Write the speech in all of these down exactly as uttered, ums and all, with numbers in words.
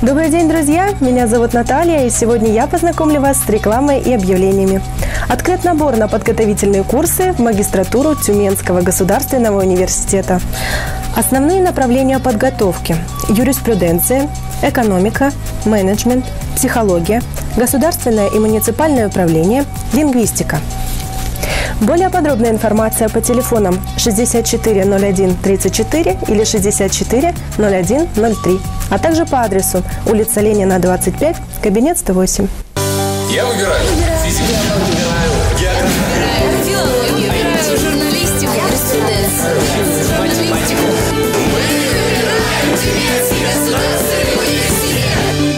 Добрый день, друзья! Меня зовут Наталья, и сегодня я познакомлю вас с рекламой и объявлениями. Открыт набор на подготовительные курсы в магистратуру Тюменского государственного университета. Основные направления подготовки – юриспруденция, экономика, менеджмент, психология, государственное и муниципальное управление, лингвистика. Более подробная информация по телефонам шестьдесят четыре ноль один тридцать четыре или шестьдесят четыре ноль один ноль три, а также по адресу улица Ленина, двадцать пять, кабинет сто восемь. Я выбираю физику. Я выбираю географию. Филологию. Я выбираю журналистику. Юриспруденцию. Математику. Мы выбираем Тюменский государственный университет.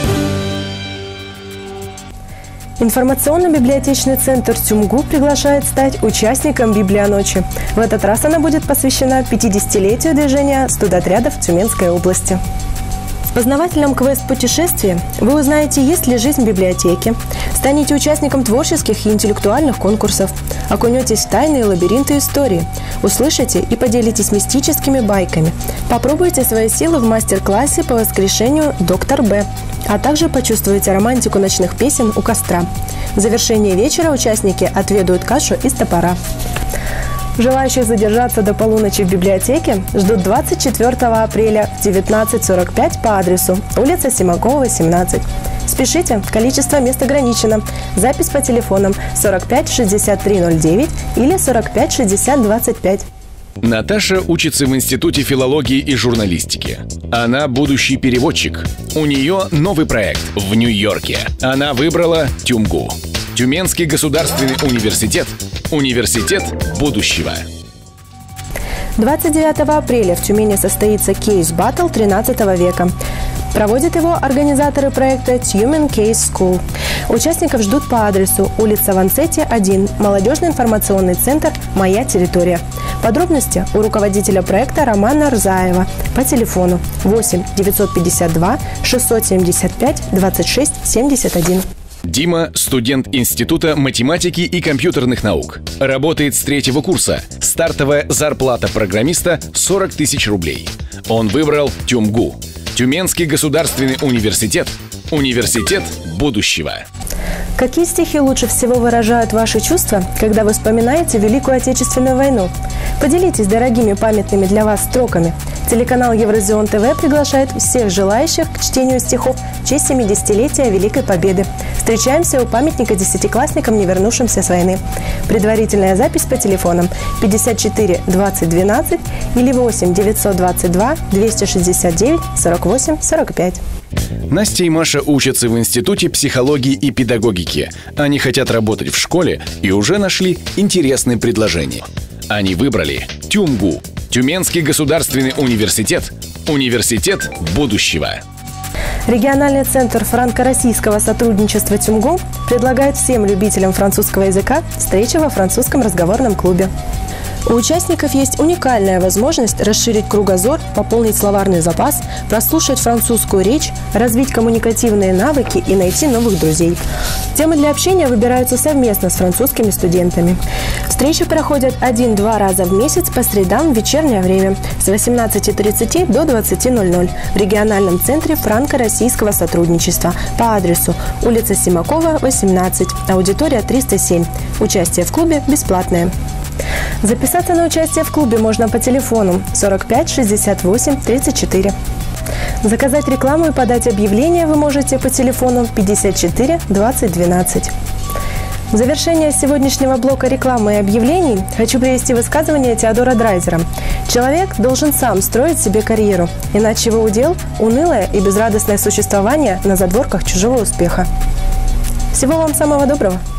Информационно-библиотечный центр ТЮМГУ приглашает стать участником Библионочи. В этот раз она будет посвящена пятидесятилетию движения студотрядов Тюменской области. В познавательном квест-путешествии вы узнаете, есть ли жизнь в библиотеке, станете участником творческих и интеллектуальных конкурсов, окунетесь в тайные лабиринты истории, услышите и поделитесь мистическими байками, попробуйте свои силы в мастер-классе по воскрешению «Доктор Б», а также почувствуйте романтику ночных песен у костра. В завершении вечера участники отведают кашу из топора. Желающих задержаться до полуночи в библиотеке ждут двадцать четвёртого апреля в девятнадцать сорок пять по адресу улица Симакова, семнадцать. Спешите, количество мест ограничено. Запись по телефонам сорок пять шестьдесят три ноль девять или сорок пять шестьдесят двадцать пять. Наташа учится в Институте филологии и журналистики. Она будущий переводчик. У нее новый проект в Нью-Йорке. Она выбрала ТЮМГУ. Тюменский государственный университет. Университет будущего. двадцать девятого апреля в Тюмени состоится кейс-баттл тринадцатого века. Проводят его организаторы проекта Tumen Case School. Участников ждут по адресу улица Вансетти, один, молодежный информационный центр «Моя территория». Подробности у руководителя проекта Романа Рзаева по телефону восемь девятьсот пятьдесят два шестьсот семьдесят пять двадцать шесть семьдесят один. Дима – студент Института математики и компьютерных наук. Работает с третьего курса. Стартовая зарплата программиста – сорок тысяч рублей. Он выбрал ТЮМГУ. Тюменский государственный университет. Университет будущего. Какие стихи лучше всего выражают ваши чувства, когда вы вспоминаете Великую Отечественную войну? Поделитесь дорогими памятными для вас строками. Телеканал Евразион ТВ приглашает всех желающих к чтению стихов в честь семидесятилетия Великой Победы. Встречаемся у памятника десятиклассникам, не вернувшимся с войны. Предварительная запись по телефонам пятьдесят четыре двадцать двенадцать или восемь девятьсот двадцать два двести шестьдесят девять сорок восемь сорок пять. Настя и Маша учатся в Институте психологии и педагогики. Они хотят работать в школе и уже нашли интересные предложения. Они выбрали ТЮМГУ. Тюменский государственный университет. Университет будущего. Региональный центр франко-российского сотрудничества ТЮМГУ предлагает всем любителям французского языка встречи во французском разговорном клубе. У участников есть уникальная возможность расширить кругозор, пополнить словарный запас, прослушать французскую речь, развить коммуникативные навыки и найти новых друзей. Темы для общения выбираются совместно с французскими студентами. Встречи проходят один-два раза в месяц по средам в вечернее время с восемнадцати тридцати до двадцати ноль-ноль в региональном центре франко-российского сотрудничества по адресу улица Симакова, восемнадцать, аудитория триста семь. Участие в клубе бесплатное. Записаться на участие в клубе можно по телефону сорок пять шестьдесят восемь тридцать четыре. Заказать рекламу и подать объявление вы можете по телефону пятьдесят четыре двадцать двенадцать. В завершение сегодняшнего блока рекламы и объявлений хочу привести высказывание Теодора Драйзера. Человек должен сам строить себе карьеру, иначе его удел – унылое и безрадостное существование на задворках чужого успеха. Всего вам самого доброго!